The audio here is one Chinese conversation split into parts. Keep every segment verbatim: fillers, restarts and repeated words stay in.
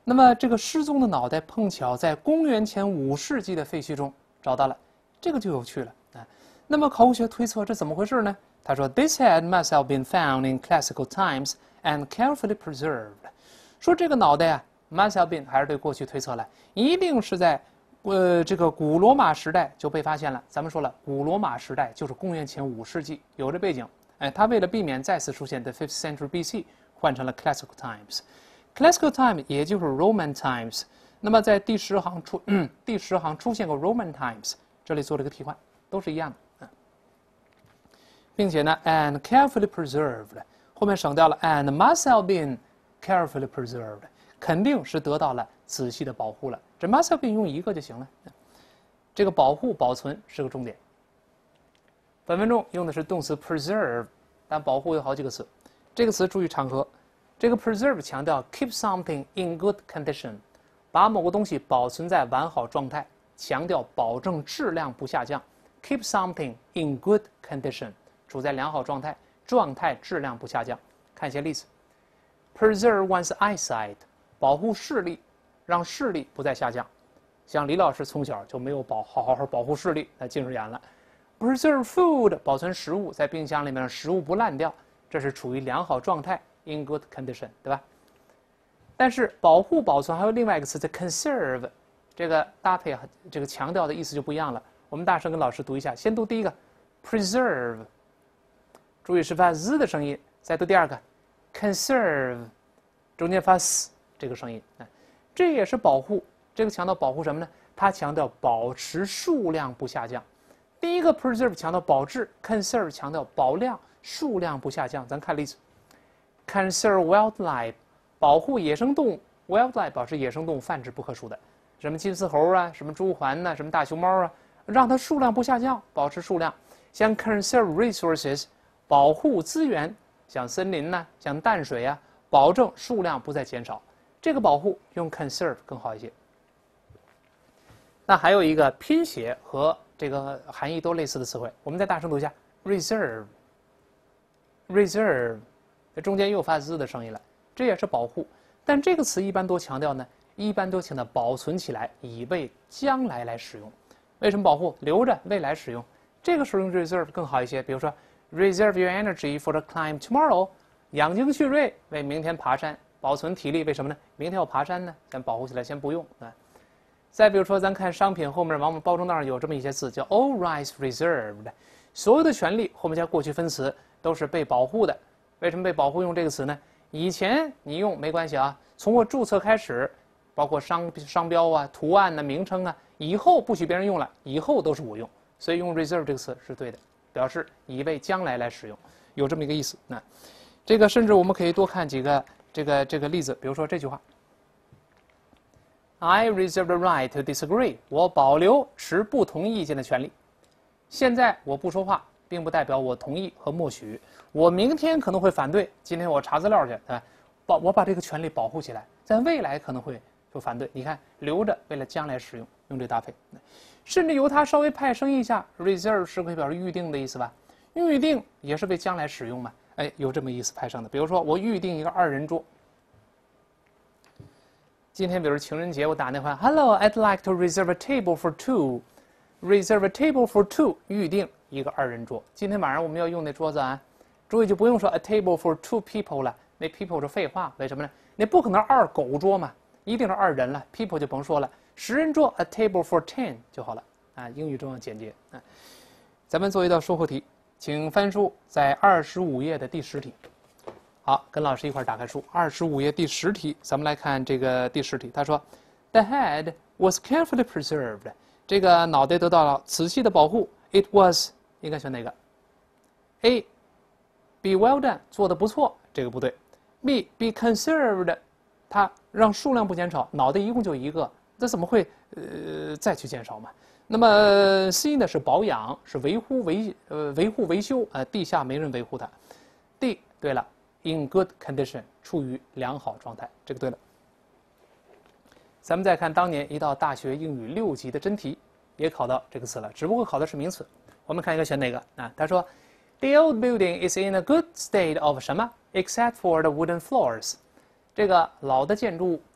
那么这个失踪的脑袋碰巧在公元前五世纪的废墟中找到了，这个就有趣了啊。那么考古学推测这怎么回事呢？他说 ，This head must have been found in classical times and carefully preserved。说这个脑袋啊 ，must have been 还是对过去推测了，一定是在呃这个古罗马时代就被发现了。咱们说了，古罗马时代就是公元前五世纪，有这背景。哎，他为了避免再次出现 the fifth century B C， 换成了 classical times。classical time 也就是 Roman times。那么在第十行出，嗯，第十行出现过 Roman times， 这里做了一个替换，都是一样的。嗯，并且呢 ，and carefully preserved， 后面省掉了 and must have been carefully preserved， 肯定是得到了仔细的保护了。这 must have been 用一个就行了。这个保护保存是个重点。本文中用的是动词 preserve， 但保护有好几个词。这个词注意场合，这个 preserve 强调 keep something in good condition， 把某个东西保存在完好状态，强调保证质量不下降。keep something in good condition， 处在良好状态，状态质量不下降。看一些例子 ：preserve one's eyesight， 保护视力，让视力不再下降。像李老师从小就没有保好好好保护视力，那近视眼了。preserve food， 保存食物，在冰箱里面让食物不烂掉，这是处于良好状态 in good condition， 对吧？但是保护保存还有另外一个词叫 conserve， 这个搭配这个强调的意思就不一样了。我们大声跟老师读一下，先读第一个 preserve， 注意是发 z 的声音，再读第二个 conserve， 中间发 s 这个声音，这也是保护。这个强调保护什么呢？它强调保持数量不下降。第一个 preserve 强调保质 ，conserve 强调保量，数量不下降。咱看例子 ，conserve wildlife 保护野生动物 ，wildlife 保持野生动物繁殖不可数的，什么金丝猴啊，什么朱鹮呐、啊，什么大熊猫啊，让它数量不下降，保持数量。像 conserve resources 保护资源，像森林呐、啊，像淡水啊，保证数量不再减少。这个保护用 conserve 更好一些。那还有一个拼写和这个含义都类似的词汇，我们再大声读一下 ：reserve，reserve， 中间又发 z 的声音了，这也是保护。但这个词一般都强调呢，一般都强调保存起来，以为将来来使用。为什么保护？留着未来使用。这个时候用 reserve 更好一些，比如说 reserve your energy for the climb tomorrow， 养精蓄锐，为明天爬山，保存体力。为什么呢？明天要爬山呢，咱保护起来先不用啊。再比如说，咱看商品后面往往包装袋上有这么一些字，叫 all rights reserved， 所有的权利后面加过去分词都是被保护的。为什么被保护用这个词呢？以前你用没关系啊，从我注册开始，包括商商标啊、图案呐、啊、名称啊，以后不许别人用了，以后都是我用，所以用 reserve 这个词是对的，表示以为将来来使用，有这么一个意思。那这个甚至我们可以多看几个这个这个例子，比如说这句话。I reserve the right to disagree。我保留持不同意见的权利。现在我不说话，并不代表我同意和默许。我明天可能会反对。今天我查资料去，啊，保我把这个权利保护起来，在未来可能会就反对。你看，留着为了将来使用，用这搭配。甚至由它稍微派生一下 ，reserve 是可以表示预定的意思吧？预定也是为将来使用嘛？哎，有这么意思派生的。比如说，我预定一个二人桌。今天比如情人节，我打电话 ，Hello, I'd like to reserve a table for two. Reserve a table for two， 预定一个二人桌。今天晚上我们要用那桌子啊，注意就不用说 a table for two people 了，那 people 是废话，为什么呢？你不可能二狗桌嘛，一定是二人了 ，people 就甭说了，十人桌 a table for ten 就好了啊。英语中要简洁啊。咱们做一道收获题，请翻书在二十五页的第十题。好，跟老师一块打开书，二十五页第十题，咱们来看这个第十题。他说 ，The head was carefully preserved。这个脑袋得到了仔细的保护。It was 应该选哪个 ？A. Be well done， 做得不错，这个不对。B. Be conserved， 它让数量不减少，脑袋一共就一个，这怎么会呃再去减少嘛？那么 C 呢是保养，是维护维呃维护维修，呃地下没人维护它。D 对了。In good condition， 处于良好状态，这个对了。咱们再看当年一道大学英语六级的真题，也考到这个词了，只不过考的是名词。我们看一个选哪个啊？他说 ，The old building is in a good state of 什么 ，except for the wooden floors。这个老的建筑物，除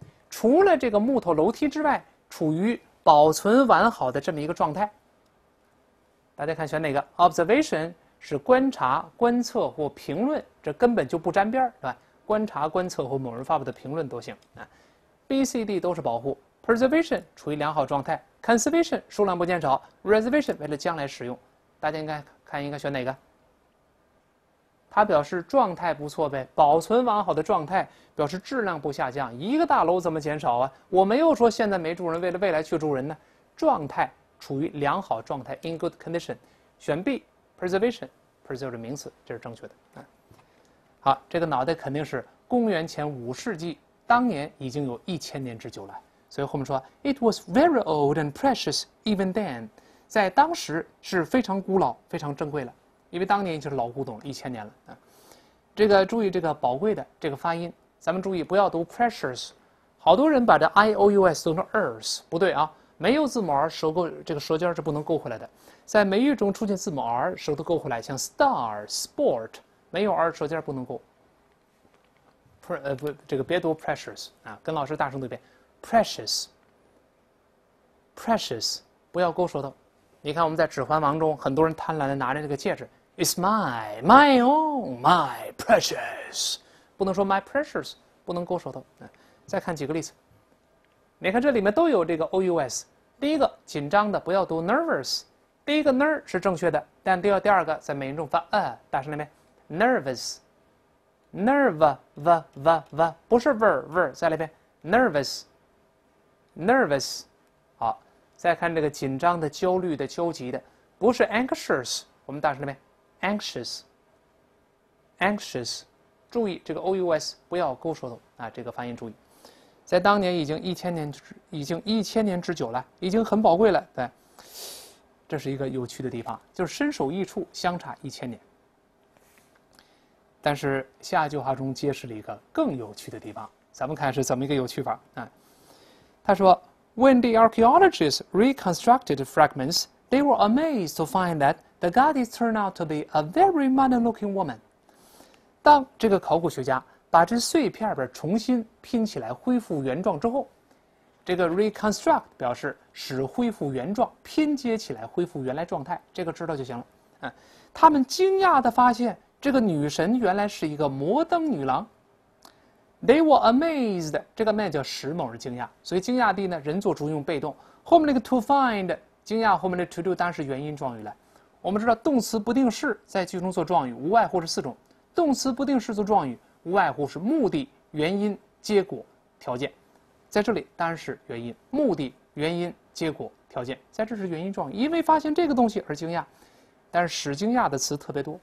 除了这个木头楼梯之外，处于保存完好的这么一个状态。大家看选哪个 ？Observation 是观察、观测或评论，这根本就不沾边儿，对吧？观察、观测或某人发布的评论都行啊。B、C、D 都是保护。Preservation 处于良好状态 ，Conservation 数量不减少 ，Reservation 为了将来使用。大家应该看应该选哪个？它表示状态不错呗，保存完好的状态表示质量不下降。一个大楼怎么减少啊？我没有说现在没住人，为了未来去住人呢。状态处于良好状态 ，in good condition。选 B，preservation，preserve 的名词，这是正确的。啊，好，这个脑袋肯定是公元前五世纪，当年已经有一千年之久了。所以后面说 ，It was very old and precious even then， 在当时是非常古老、非常珍贵了。因为当年已经是老古董了，一千年了啊。这个注意这个宝贵的这个发音，咱们注意不要读 precious。好多人把这 i o u s 读成 ers， 不对啊，没有字母 r 舌勾这个舌尖是不能勾回来的。在美语中出现字母 r， 舌头勾回来，像 star、sport， 没有 r 舌尖不能勾。pre 呃不，这个别读 precious 啊，跟老师大声读一遍 precious，precious， 不要勾舌头。你看我们在《指环王》中，很多人贪婪的拿着这个戒指 ，It's my, my own, my precious， 不能说 my precious， 不能勾舌头。嗯，再看几个例子，你看这里面都有这个 ous。第一个紧张的不要读 nervous， 第一个 ner 是正确的，但第二第二个在美音中发呃，大声来没 ？nervous，nerve v v v 不是 ver ver， 再来一遍 nervous，nervous。好。再看这个紧张的、焦虑的、焦急的，不是 anxious， 我们大声来遍 ，anxious，anxious， 注意这个 ous 不要勾舌头啊，这个发音注意。在当年已经一千年，已经一千年之久了，已经很宝贵了。对，这是一个有趣的地方，就是身首异处，相差一千年。但是下一句话中揭示了一个更有趣的地方，咱们看是怎么一个有趣法啊？他说。When the archaeologists reconstructed the fragments, they were amazed to find that the goddess turned out to be a very modern-looking woman. 当这个考古学家把这碎片片重新拼起来恢复原状之后，这个 reconstruct 表示使恢复原状，拼接起来恢复原来状态，这个知道就行了。嗯，他们惊讶地发现，这个女神原来是一个摩登女郎。They were amazed， 这个 man 叫使某人惊讶，所以惊讶地呢，人做主用被动。后面那个 to find 惊讶后面的 to do 当然是原因状语了。我们知道动词不定式在句中做状语，无外乎是四种。动词不定式做状语，无外乎是目的、原因、结果、条件。在这里当然是原因，目的、原因、结果、条件，在这是原因状语，因为发现这个东西而惊讶。但是使惊讶的词特别多。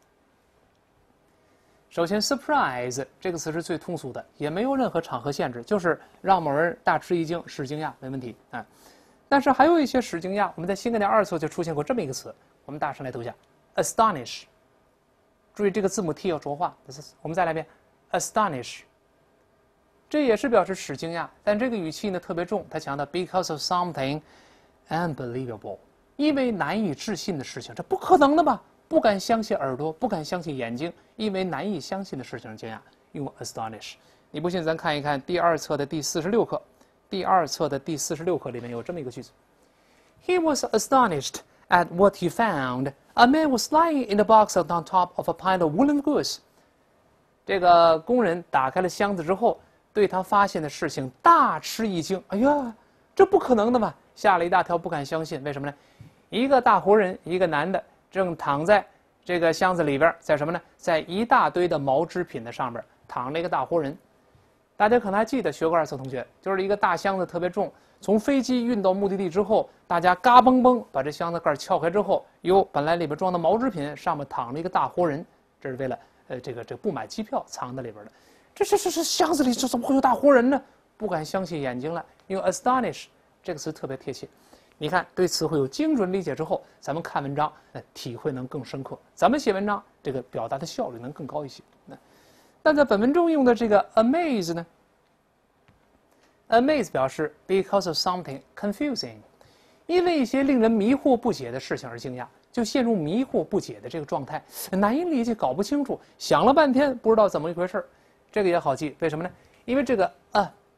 首先 ，surprise 这个词是最通俗的，也没有任何场合限制，就是让某人大吃一惊、使惊讶，没问题啊。但是还有一些使惊讶，我们在新概念二册就出现过这么一个词，我们大声来读一下 ，astonish。注意这个字母 t 要浊化，我们再来一遍 ，astonish。这也是表示使惊讶，但这个语气呢特别重，它强调 because of something unbelievable， 因为难以置信的事情，这不可能的吧？不敢相信耳朵，不敢相信眼睛，因为难以相信的事情而惊讶，用 astonish。你不信，咱看一看第二册的第四十六课，第二册的第四十六课里面有这么一个句子 ：He was astonished at what he found. A man was lying in a box on top of a pile of woolen goods. 这个工人打开了箱子之后，对他发现的事情大吃一惊。哎呀，这不可能的嘛！吓了一大跳，不敢相信。为什么呢？一个大活人，一个男的。正躺在这个箱子里边，在什么呢？在一大堆的毛织品的上边躺着一个大活人。大家可能还记得，学过二册同学，就是一个大箱子特别重，从飞机运到目的地之后，大家嘎嘣嘣把这箱子盖撬开之后，哟，本来里边装的毛织品，上面躺着一个大活人，这是为了呃这个这个不买机票藏在里边的。这这这这箱子里这怎么会有大活人呢？不敢相信眼睛了，用 astonish 这个词特别贴切。你看，对词汇有精准理解之后，咱们看文章，呃，体会能更深刻。咱们写文章，这个表达的效率能更高一些。那，但在本文中用的这个 amaze 呢 ，amaze 表示 because of something confusing， 因为一些令人迷惑不解的事情而惊讶，就陷入迷惑不解的这个状态，难以理解，搞不清楚，想了半天不知道怎么一回事。这个也好记，为什么呢？因为这个 a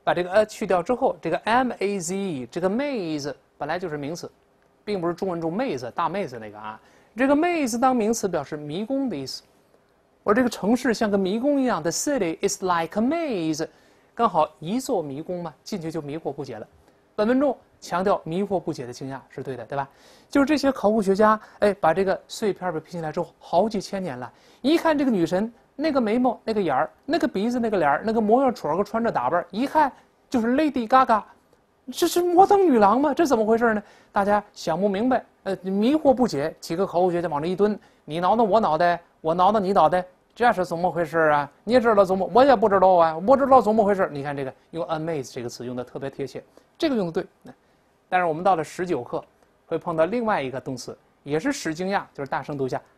把这个 a 去掉之后，这个 m a z e 这个 maze 本来就是名词，并不是中文中妹子大妹子那个啊。这个 maze 当名词表示迷宫的意思。而这个城市像个迷宫一样，the city is like a maze， 刚好一座迷宫嘛，进去就迷惑不解了。本文中强调迷惑不解的惊讶是对的，对吧？就是这些考古学家，哎，把这个碎片被拼起来之后，好几千年了，一看这个女神，那个眉毛，那个眼儿，那个鼻子，那个脸儿，那个模样戳个穿着打扮，一看就是 Lady Gaga， 这是摩登女郎吗？这怎么回事呢？大家想不明白，呃，迷惑不解，几个考古学家往这一蹲，你挠挠我脑袋，我挠挠你脑袋。这是怎么回事啊？你知道怎么？我也不知道啊，我知道怎么回事。你看这个用 amaze 这个词用的特别贴切，这个用的对。但是我们到了十九课，会碰到另外一个动词，也是使惊讶，就是大声读一下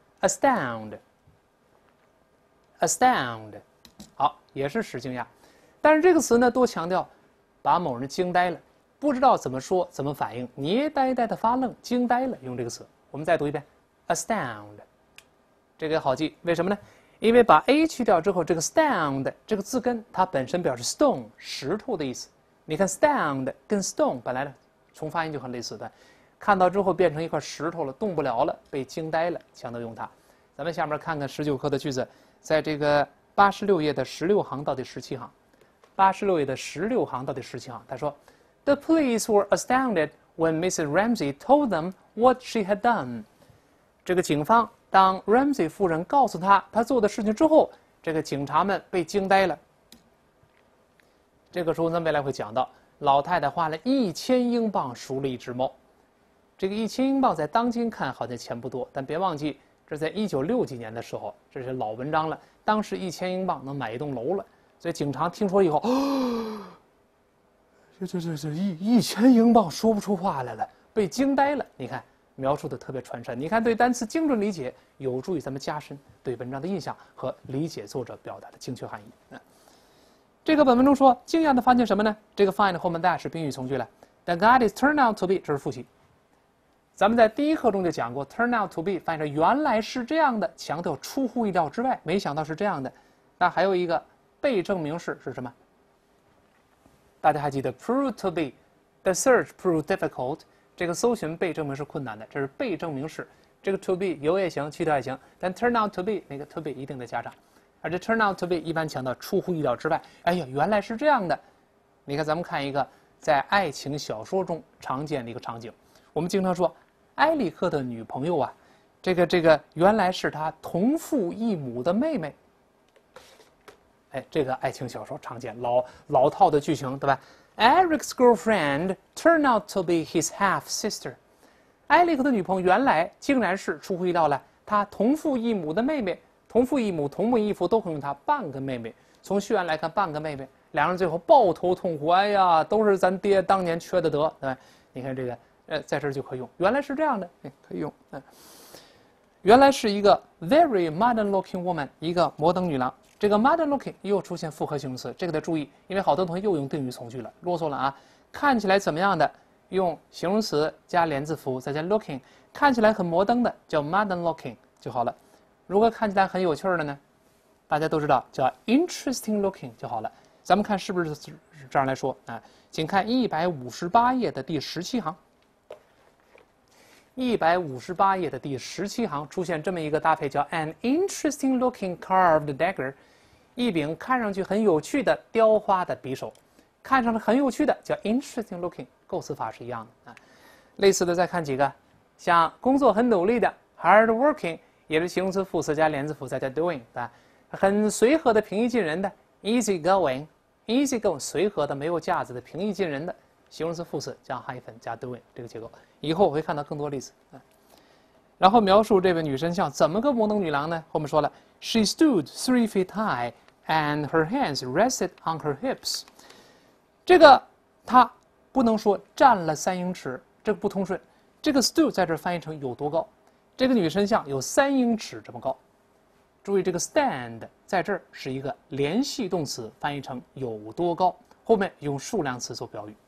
astound。astound， 好，也是使惊讶。但是这个词呢，多强调把某人惊呆了，不知道怎么说，怎么反应，捏呆呆的发愣，惊呆了，用这个词。我们再读一遍 astound， 这个好记，为什么呢？因为把 a 去掉之后，这个 stand 这个字根它本身表示 stone 石头的意思。你看 stand 跟 stone 本来呢从发音就很类似的，看到之后变成一块石头了，动不了了，被惊呆了，强调用它。咱们下面看看十九课的句子，在这个八十六页的十六行到第十七行，八十六页的十六行到第十七行，他说 ，The police were astounded when Missus Ramsey told them what she had done。这个警方。当 Ramsey 夫人告诉他他做的事情之后，这个警察们被惊呆了。这个时候呢，未来会讲到，老太太花了一千英镑赎了一只猫。这个一千英镑在当今看好像钱不多，但别忘记，这在一九六几年的时候，这是老文章了。当时一千英镑能买一栋楼了，所以警察听说以后，哦、这这这这一一千英镑说不出话来了，被惊呆了。你看。描述的特别传神，你看对单词精准理解，有助于咱们加深对文章的印象和理解作者表达的精确含义。嗯，这个本文中说惊讶的发现什么呢？这个 find 后面带是宾语从句了。The guy is turned out to be， 这是复习。咱们在第一课中就讲过 ，turn out to be 翻译成原来是这样的，强调出乎意料之外，没想到是这样的。那还有一个被证明式是什么？大家还记得 prove to be，the search proved difficult。这个搜寻被证明是困难的，这是被证明式。这个 to be 有也行，去掉也行，但 turn out to be 那个 to be 一定得加上。而这 turn out to be 一般强调出乎意料之外。哎呀，原来是这样的。你看，咱们看一个在爱情小说中常见的一个场景。我们经常说，埃里克的女朋友啊，这个这个原来是他同父异母的妹妹。哎，这个爱情小说常见，老老套的剧情，对吧？Eric's girlfriend turned out to be his half sister。埃里克的女朋友原来竟然是出乎意料了，他同父异母的妹妹，同父异母、同母异父都会用他半个妹妹。从血缘来看，半个妹妹，两人最后抱头痛哭，哎呀，都是咱爹当年缺的德，对吧？你看这个，呃，在这儿就可以用，原来是这样的，哎，可以用，嗯，原来是一个 very modern-looking woman， 一个摩登女郎。这个 modern looking 又出现复合形容词，这个得注意，因为好多同学又用定语从句了，啰嗦了啊！看起来怎么样的，用形容词加连字符再加 looking， 看起来很摩登的叫 modern looking 就好了。如果看起来很有趣的呢，大家都知道叫 interesting looking 就好了。咱们看是不是这样来说啊？请看一百五十八页的第十七行。一百五十八页的第十七行出现这么一个搭配，叫 an interesting looking carved dagger。一柄看上去很有趣的雕花的匕首，看上去很有趣的叫 interesting looking， 构词法是一样的啊。类似的再看几个，像工作很努力的 hard working， 也是形容词副词加连字符再加 doing 啊。很随和的平易近人的 easy going， easy going 随和的没有架子的平易近人的形容词副词加 hyphen 加 doing 这个结构。以后我会看到更多例子啊。然后描述这位女神像怎么个摩登女郎呢？后面说了 ，She stood three feet high and her hands rested on her hips。这个她不能说站了三英尺，这个不通顺。这个 stood 在这翻译成有多高？这个女神像有三英尺这么高。注意这个 stand 在这儿是一个联系动词，翻译成有多高，后面用数量词做表语。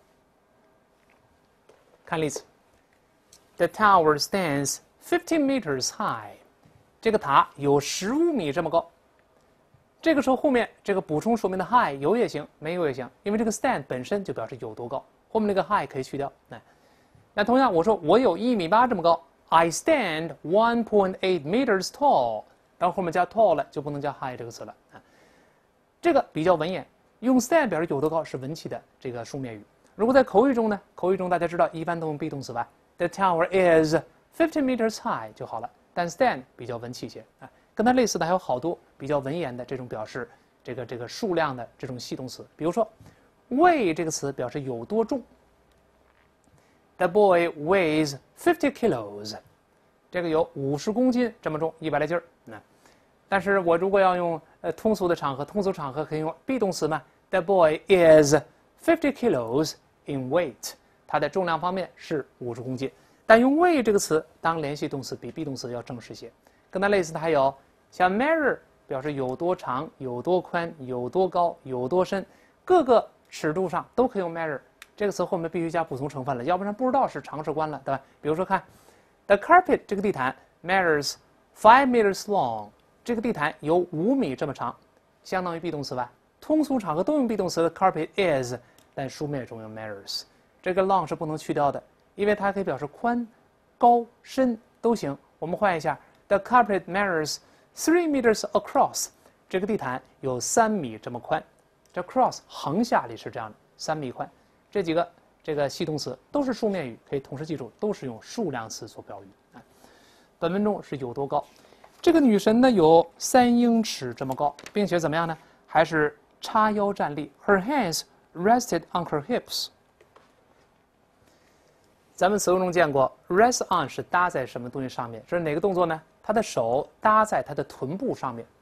看例子 ，The tower stands fifteen meters high。这个塔有十五米这么高。 这个时候后面这个补充说明的 high 有也行，没有也行，因为这个 stand 本身就表示有多高，后面那个 high 可以去掉。哎，那同样我说我有一米八这么高 ，I stand one point eight meters tall， 当后面加 tall 了就不能加 high 这个词了啊。这个比较文言，用 stand 表示有多高是文气的这个书面语。如果在口语中呢，口语中大家知道一般都用 be 动词吧 ，The tower is fifty meters high 就好了。但 stand 比较文气些啊，跟它类似的还有好多比较文言的这种表示这个这个数量的这种系动词，比如说 weigh 这个词表示有多重。The boy weighs fifty kilos， 这个有五十公斤这么重，一百来斤儿。那，但是我如果要用呃通俗的场合，通俗场合可以用 be 动词嘛 ？The boy is fifty kilos in weight， 它的重量方面是五十公斤。但用 weigh 这个词当联系动词比 be 动词要正式些。跟它类似的还有像 measure 表示有多长、有多宽、有多高、有多深，各个尺度上都可以用 measure。这个词后面必须加补充成分了，要不然不知道是长是宽了，对吧？比如说看 the carpet 这个地毯 measures five meters long， 这个地毯有五米这么长，相当于 be 动词吧？通俗场合都用 be 动词的 carpet is， 但书面中用 measures。这个 long 是不能去掉的，因为它可以表示宽、高、深都行。我们换一下 ，the carpet measures three meters across， 这个地毯有三米这么宽。这 cross 横下里是这样的，三米宽。这几个这个系动词都是数面语，可以同时记住，都是用数量词做标语。啊，本文中是有多高？这个女神呢有三英尺这么高，并且怎么样呢？还是叉腰站立 ，her hands rested on her hips。咱们词汇中见过 ，rest on 是搭在什么东西上面？这是哪个动作呢？她的手搭在她的臀部上面，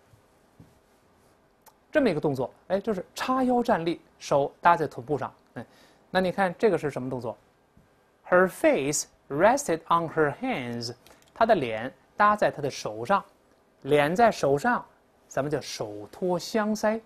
这么一个动作。哎，就是叉腰站立，手搭在臀部上。哎，那你看这个是什么动作 ？Her face rested on her hands， 她的脸搭在她的手上，脸在手上，咱们叫手托相腮。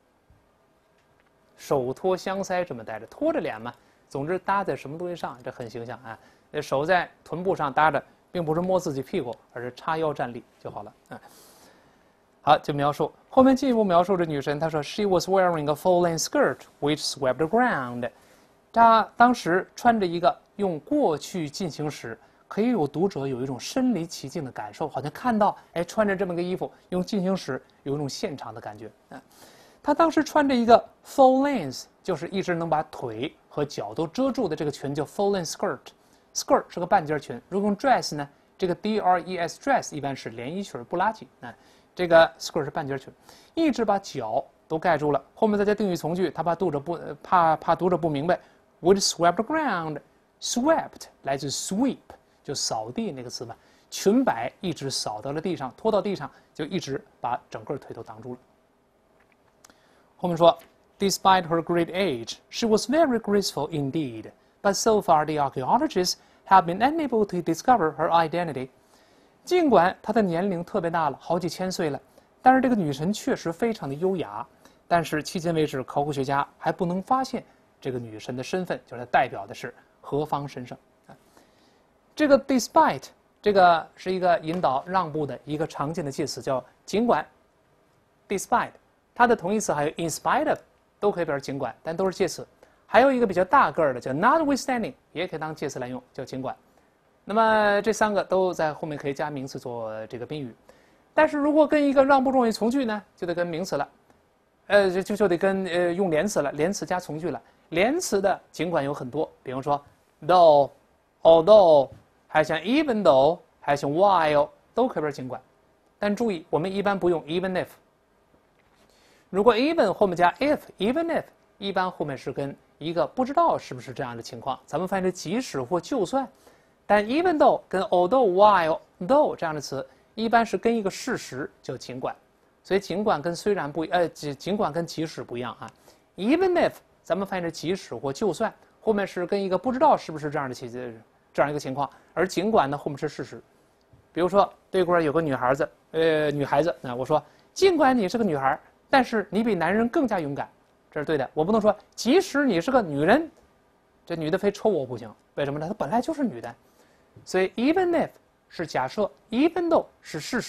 手托相腮这么待着，托着脸嘛。总之搭在什么东西上，这很形象啊。手在臀部上搭着，并不是摸自己屁股，而是叉腰站立就好了。啊，好，就描述后面进一步描述这女神，她说 She was wearing a full-length skirt which swept the ground。她当时穿着一个用过去进行时，可以有读者有一种身临其境的感受，好像看到哎穿着这么个衣服用进行时，有一种现场的感觉。啊，她当时穿着一个 full length， 就是一直能把腿和脚都遮住的这个裙叫 full length skirt。skirt 是个半截裙，如果用 dress 呢，这个 D R E S dress 一般是连衣裙不拉几。啊，这个 skirt 是半截裙，一直把脚都盖住了。后面再加定语从句，他怕读者不怕怕读者不明白 ，would swept the ground。swept 来自 sweep， 就扫地那个词嘛，裙摆一直扫到了地上，拖到地上，就一直把整个腿都挡住了。后面说 ，Despite her great age, she was very graceful indeed, but so far the archaeologists have been unable to discover her identity。尽管她的年龄特别大了，好几千岁了，但是这个女神确实非常的优雅。但是迄今为止，考古学家还不能发现这个女神的身份，就是代表的是何方神圣。这个 despite 这个是一个引导让步的一个常见的介词，叫尽管。despite 它的同义词还有 in spite of 都可以表示尽管，但都是介词。还有一个比较大个儿的叫 notwithstanding， 也可以当介词来用，叫尽管。那么这三个都在后面可以加名词做这个宾语，但是如果跟一个让步状语从句呢，就得跟名词了，呃，就就得跟呃用连词了，连词加从句了。连词的尽管有很多，比方说 though、although， 还像 even though， 还像 while， 都可以表示尽管。但注意，我们一般不用 even if。如果 even 后面加 if、even if， 一般后面是跟一个不知道是不是这样的情况，咱们翻译成即使或就算。但 even though 跟 although、while、though 这样的词，一般是跟一个事实叫尽管，所以尽管跟虽然不呃尽尽管跟即使不一样啊。even if 咱们翻译成即使或就算，后面是跟一个不知道是不是这样的情这样一个情况，而尽管呢后面是事实。比如说对过有个女孩子，呃女孩子啊，我说尽管你是个女孩，但是你比男人更加勇敢，这是对的。我不能说即使你是个女人，这女的非抽我不行，为什么呢？她本来就是女的。所以 even if 是假设 ，even though 是事实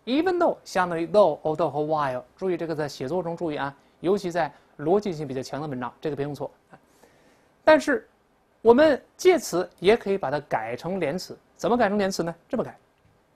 even though 相当于 though、although 和 while。注意这个在写作中注意啊，尤其在逻辑性比较强的文章，这个别用错。但是我们介词也可以把它改成连词，怎么改成连词呢？这么改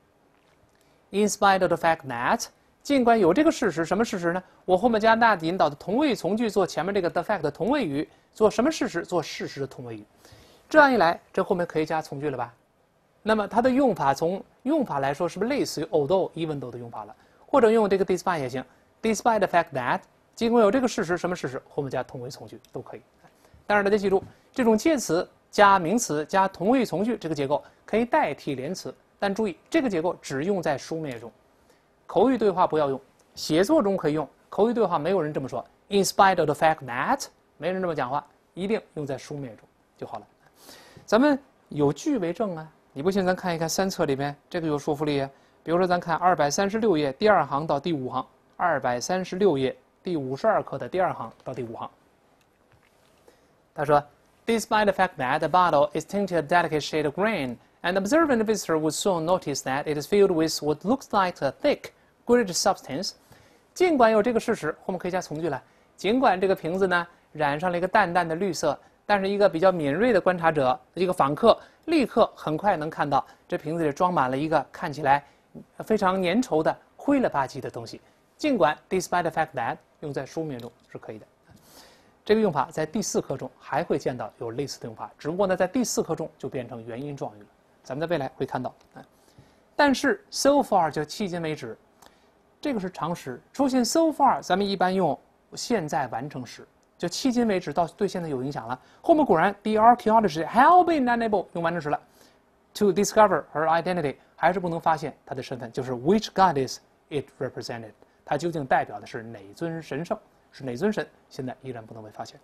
：In spite of the fact that， 尽管有这个事实，什么事实呢？我后面加 that 引导的同位从句做前面这个 the fact 的同位语，做什么事实？做事实的同位语。这样一来，这后面可以加从句了吧？那么它的用法从用法来说，是不是类似于 although、even though 的用法了？或者用这个 despite 也行 ，despite the fact that， 尽管有这个事实，什么事实？后面加同位从句都可以。但是大家记住，这种介词加名词加同位从句这个结构可以代替连词，但注意这个结构只用在书面中，口语对话不要用，写作中可以用，口语对话没有人这么说。In spite of the fact that， 没人这么讲话，一定用在书面中就好了。咱们有据为证啊。你不信，咱看一看三册里边，这个有说服力啊。比如说，咱看二百三十六页第二行到第五行，二百三十六页第五十二课的第二行到第五行。他说 ，Despite the fact that the bottle is tinted a delicate shade of green, an observant visitor would soon notice that it is filled with what looks like a thick, gritty substance。尽管有这个事实，后面可以加从句了。尽管这个瓶子呢染上了一个淡淡的绿色，但是一个比较敏锐的观察者，一个访客。立刻很快能看到这瓶子里装满了一个看起来非常粘稠的灰了吧唧的东西。尽管 despite the fact that 用在书面中是可以的，这个用法在第四课中还会见到有类似的用法，只不过呢在第四课中就变成元音状语了。咱们在未来会看到。但是 so far 就迄今为止，这个是常识，出现 so far 咱们一般用现在完成时。就迄今为止到对现在有影响了。后面果然 ，the archaeologist have been unable 用完成时了 ，to discover her identity 还是不能发现她的身份，就是 which goddess it represented， 它究竟代表的是哪尊神圣，是哪尊神，现在依然不能被发现。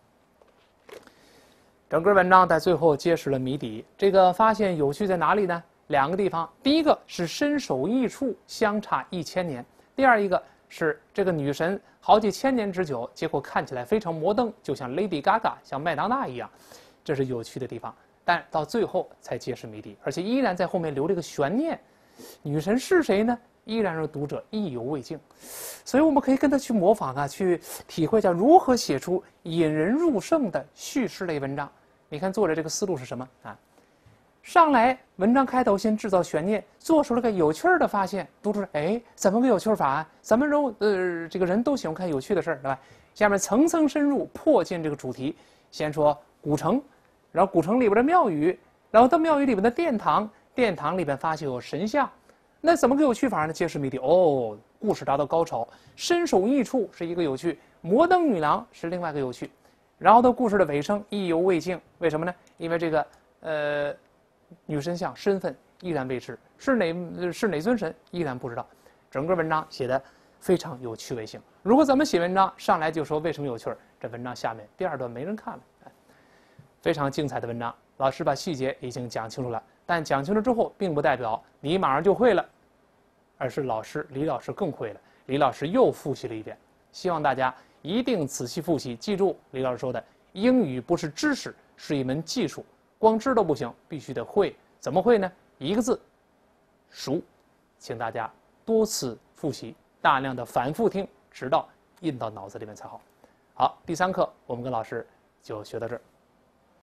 整个文章在最后揭示了谜底。这个发现有趣在哪里呢？两个地方，第一个是身首异处，相差一千年；第二一个。是这个女神好几千年之久，结果看起来非常摩登，就像 Lady Gaga 像麦当娜一样，这是有趣的地方。但到最后才揭示谜底，而且依然在后面留了一个悬念，女神是谁呢？依然让读者意犹未尽。所以我们可以跟她去模仿啊，去体会一下如何写出引人入胜的叙事类文章。你看作者这个思路是什么啊？上来文章开头先制造悬念，做出了个有趣儿的发现，读出来，哎，怎么个有趣法啊？咱们人呃这个人都喜欢看有趣的事儿，对吧？下面层层深入，破进这个主题。先说古城，然后古城里边的庙宇，然后到庙宇里边的殿堂，殿堂里边发现有神像，那怎么个有趣法呢？揭示谜底。哦，故事达到高潮，身首异处是一个有趣，摩登女郎是另外一个有趣，然后到故事的尾声意犹未尽，为什么呢？因为这个呃。女神像身份依然未知，是哪是哪尊神依然不知道。整个文章写的非常有趣味性。如果咱们写文章上来就说为什么有趣儿，这文章下面第二段没人看了。非常精彩的文章，老师把细节已经讲清楚了，但讲清楚之后，并不代表你马上就会了，而是老师李老师更会了。李老师又复习了一遍，希望大家一定仔细复习，记住李老师说的：英语不是知识，是一门技术。光知道不行，必须得会。怎么会呢？一个字，熟。请大家多次复习，大量的反复听，直到印到脑子里面才好。好，第三课我们跟老师就学到这儿。